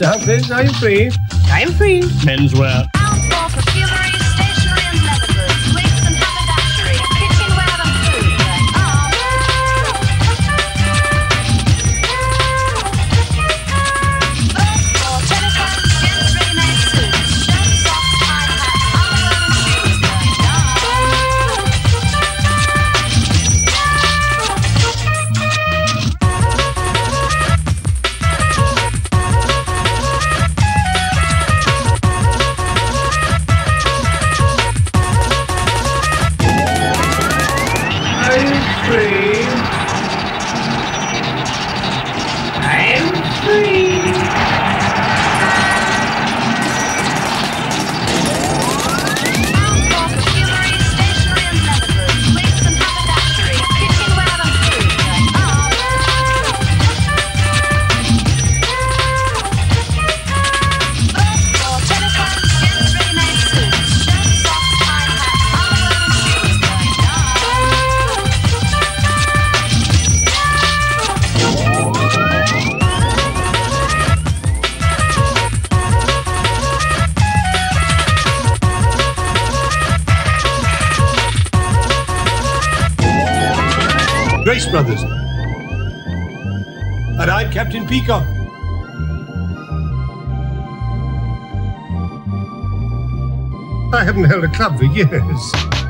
Down, please. Are you free? I am free. Menswear. Outdoor perfumery, stationery and leather goods, wigs and haberdashery, kitchenware and food. For telephones, gents ready-made suits, shirts, socks, high hats, underwear and shoes. Are you free? I am free. Outdoor perfumery, stationery and leather goods, wigs and haberdashery, kitchenware and food. For telephones, gents ready-made suits, shirts, socks, high hats, underwear and shoes. Grace Brothers. And I'm Captain Peacock. I haven't held a club for years.